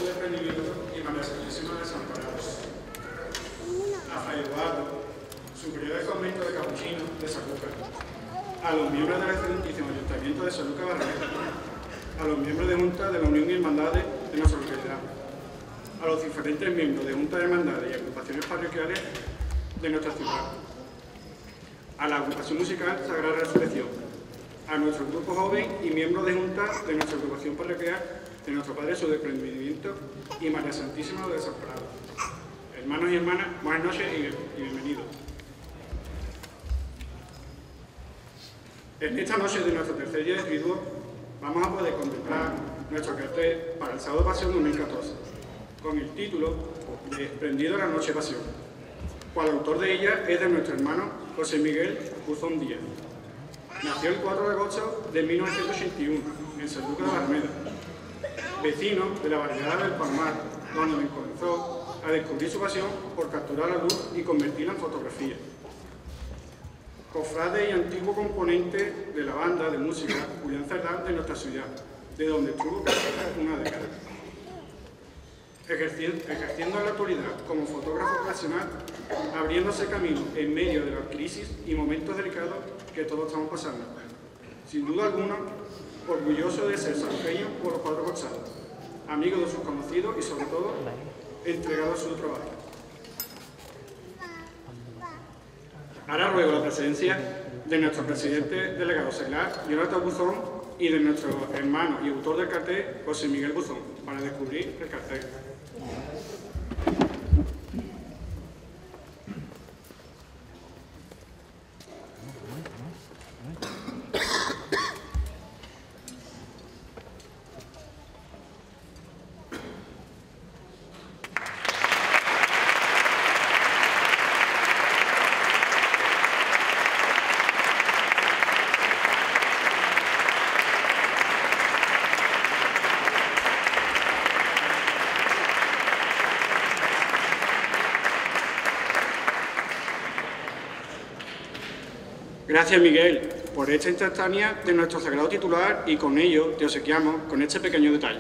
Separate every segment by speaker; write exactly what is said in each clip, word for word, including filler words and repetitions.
Speaker 1: su desprendimiento y María Santísima Desamparados. A Fray Eduardo, superior del convento de Capuchinos de Sanlúcar. A los miembros del excelentísimo Ayuntamiento de Sanlúcar Barrameda. A los miembros de Junta de la Unión y Hermandades de nuestra localidad. A los diferentes miembros de Junta de Hermandades y agrupaciones parroquiales de nuestra ciudad. A la agrupación musical Sagrada Resurrección. A nuestro grupo joven y miembros de Junta de nuestra agrupación parroquial de nuestro Padre su desprendimiento y María Santísima de Desamparados. Hermanos y hermanas, buenas noches y, y bienvenidos. En esta noche de nuestro tercer día de triduo vamos a poder contemplar nuestro cartel para el sábado Pasión dos mil catorce, con el título de Prendido la Noche Pasión, cual autor de ella es de nuestro hermano José Miguel Buzón Díaz. Nació el cuatro de agosto de mil novecientos ochenta y uno en Sanlúcar de Barrameda, vecino de la barriada del Palmar, donde comenzó a descubrir su pasión por capturar la luz y convertirla en fotografía. Cofrade y antiguo componente de la banda de música Julián Cerdán de nuestra ciudad, de donde estuvo casi una década. Ejerciendo, ejerciendo en la actualidad como fotógrafo ocasional, abriéndose camino en medio de las crisis y momentos delicados que todos estamos pasando. Sin duda alguna, orgulloso de ser sanluqueño por los cuatro costados, amigo de sus conocidos y sobre todo, entregado a su trabajo. Ahora ruego la presencia de nuestro presidente delegado seglar, Jonathan Buzón, y de nuestro hermano y autor del cartel, José Miguel Buzón, para descubrir el cartel. Gracias, Miguel, por esta instantánea de nuestro sagrado titular y con ello te obsequiamos con este pequeño detalle.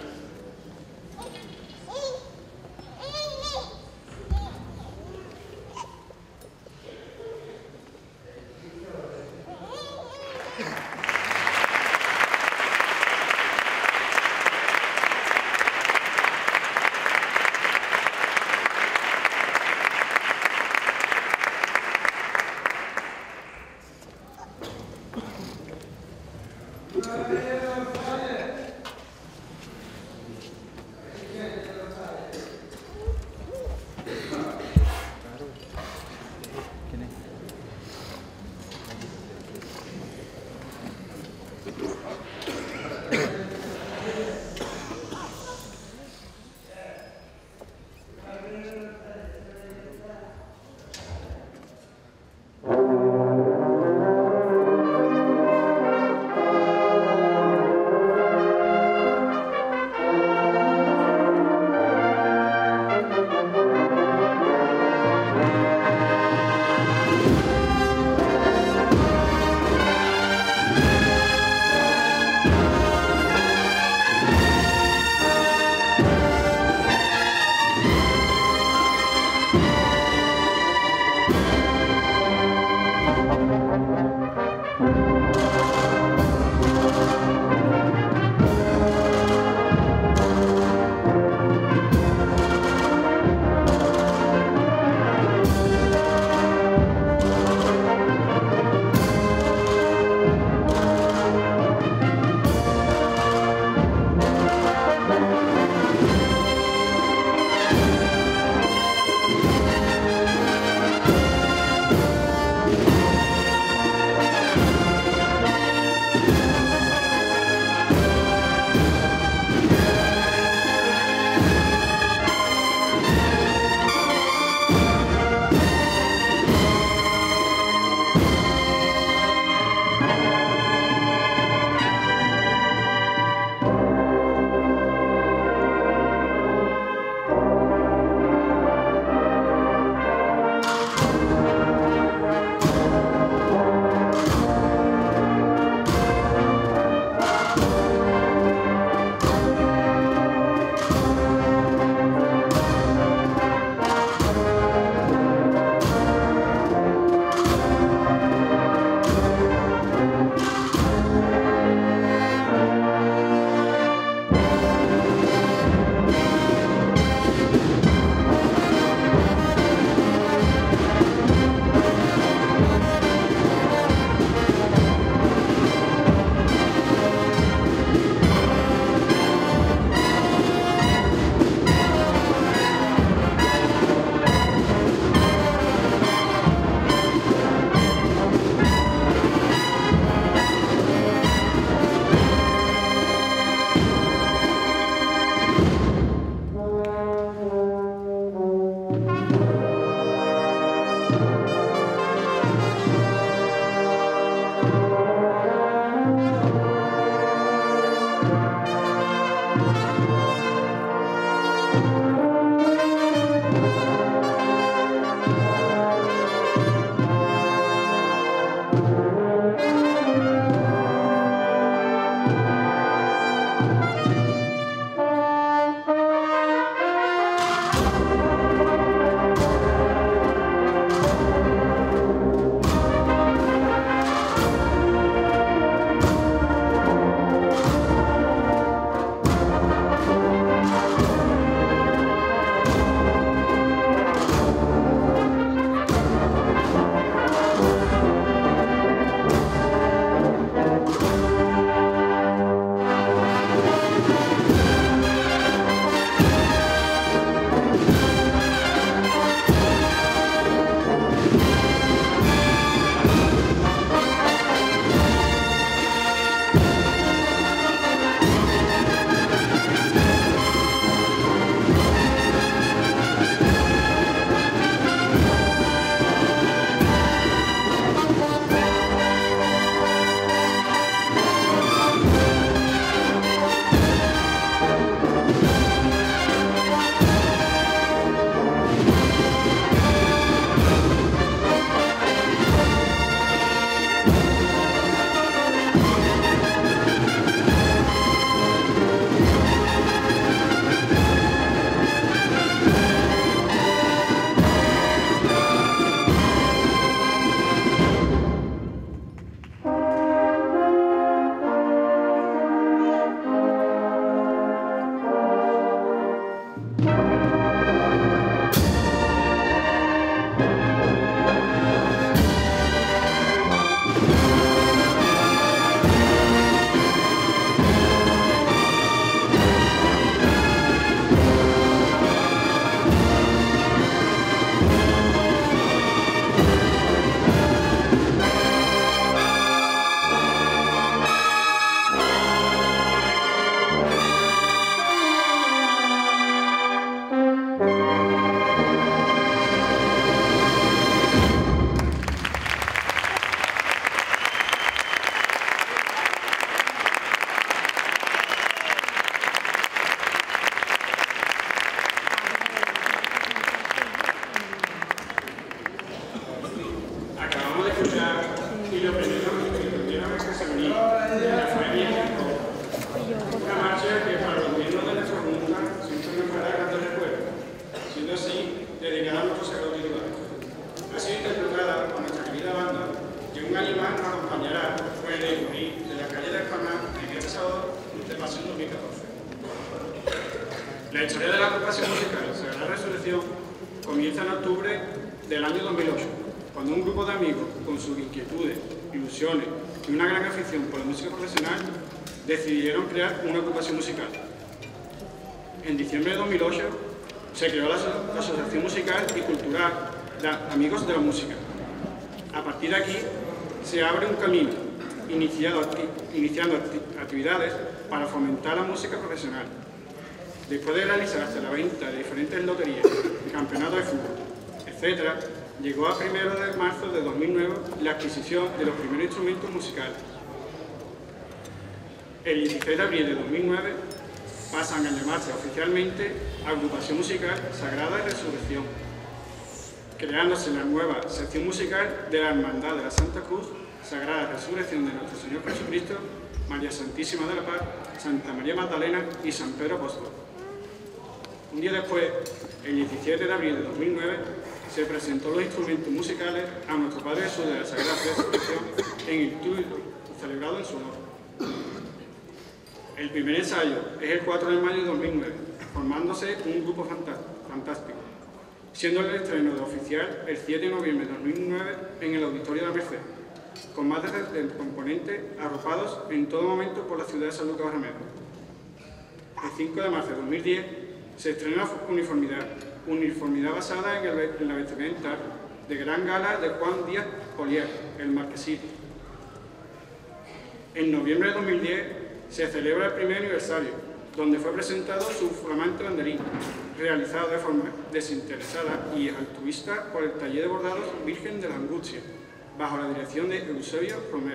Speaker 1: La historia de la agrupación musical Sagrada Resurrección comienza en octubre del año dos mil ocho, cuando un grupo de amigos, con sus inquietudes, ilusiones y una gran afición por la música profesional, decidieron crear una agrupación musical. En diciembre de dos mil ocho se creó la Asociación Musical y Cultural de Amigos de la Música. A partir de aquí se abre un camino, iniciado, iniciando actividades para fomentar la música profesional. Después de realizarse la venta de diferentes loterías, campeonatos de fútbol, etcétera, llegó a primero de marzo de dos mil nueve la adquisición de los primeros instrumentos musicales. El dieciséis de abril de dos mil nueve pasan a llamarse oficialmente Agrupación Musical Sagrada Resurrección, creándose la nueva sección musical de la Hermandad de la Santa Cruz, Sagrada Resurrección de nuestro Señor Jesucristo, María Santísima de la Paz, Santa María Magdalena y San Pedro Apóstol. Un día después, el diecisiete de abril de dos mil nueve, se presentó los instrumentos musicales a nuestro Padre Jesús de la Sagrada Resurrección en el culto celebrado en su honor. El primer ensayo es el cuatro de mayo de dos mil nueve, formándose un grupo fantástico, siendo el estreno de oficial el siete de noviembre de dos mil nueve en el Auditorio de la Merced, con más de setenta componentes arropados en todo momento por la ciudad de San Lucas Barrameda. El cinco de marzo de dos mil diez se estrena Uniformidad, uniformidad basada en, el, en la vestimenta de gran gala de Juan Díaz Polier, el Marquesito. En noviembre de dos mil diez se celebra el primer aniversario, donde fue presentado su flamante banderín, realizado de forma desinteresada y altruista por el taller de bordados Virgen de la Angustia, bajo la dirección de Eusebio Romero.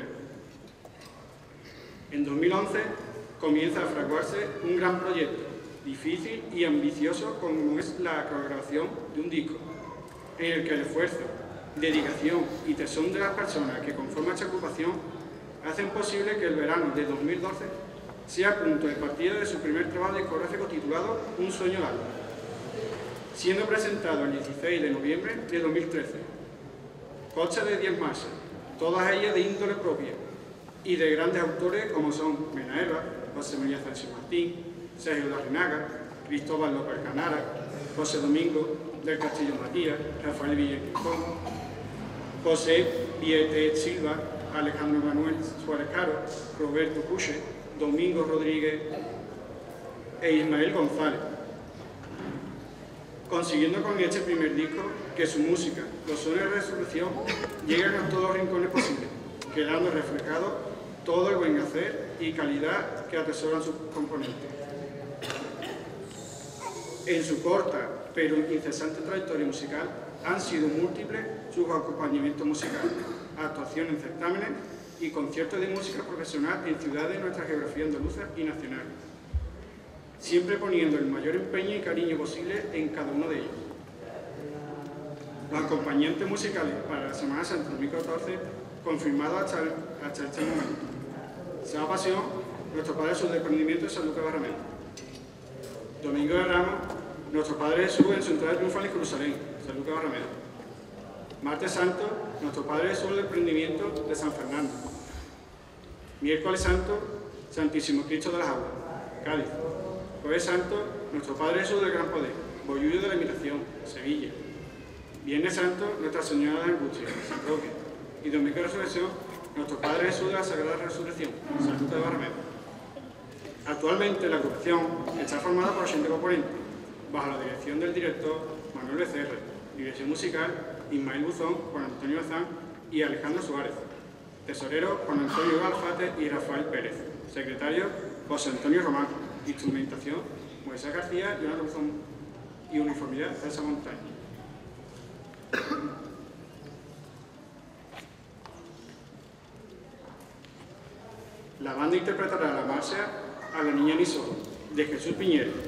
Speaker 1: En dos mil once comienza a fraguarse un gran proyecto, difícil y ambicioso como es la colaboración de un disco, en el que el esfuerzo, dedicación y tesón de las personas que conforman esta agrupación hacen posible que el verano de dos mil doce sea punto de partida de su primer trabajo discográfico titulado Un sueño largo, siendo presentado el dieciséis de noviembre de dos mil trece. Consta de diez marchas, todas ellas de índole propia, y de grandes autores como son Mena Herba, José María Sánchez Martín, Sergio Larrinaga, Cristóbal López Canara, José Domingo del Castillo Matías, Rafael Villacón, José Viete Silva, Alejandro Manuel Suárez Caro, Roberto Cuche, Domingo Rodríguez e Ismael González, consiguiendo con este primer disco que su música, los sones de Resurrección, lleguen a todos los rincones posibles, quedando reflejado todo el buen hacer y calidad que atesoran sus componentes. En su corta pero incesante trayectoria musical han sido múltiples sus acompañamientos musicales, actuaciones en certámenes y conciertos de música profesional en ciudades de nuestra geografía andaluza y nacional, siempre poniendo el mayor empeño y cariño posible en cada uno de ellos. Los acompañantes musicales para la Semana Santa dos mil catorce confirmados hasta, hasta este momento. Sábado Pasión, nuestro Padre Jesús del Prendimiento de San Lucas Barrameda. Domingo de Ramos, nuestro Padre Jesús en su entrada triunfal en Jerusalén, San Lucas Barrameda. Martes Santo, nuestro Padre Jesús del Prendimiento de San Fernando. Miércoles Santo, Santísimo Cristo de las Aguas, Cádiz. Jueves Santo, Nuestro Padre Jesús del Gran Poder, Bollullo de la Imitación, Sevilla. Viernes Santo, Nuestra Señora de la Angustia, San Roque. Y Domingo de Resurrección, Nuestro Padre Jesús de la Sagrada Resurrección, San Lucas de Barrameda. Actualmente la agrupación está formada por ochenta componentes, bajo la dirección del director Manuel Becerra, dirección musical Ismael Buzón, Juan Antonio Bazán y Alejandro Suárez, tesorero Juan Antonio Galfate y Rafael Pérez, secretario José Antonio Román, instrumentación Moisés García y una Buzón y uniformidad César Montaña. La banda interpretará la marcha A la Niña Ni Solo, de Jesús Piñero,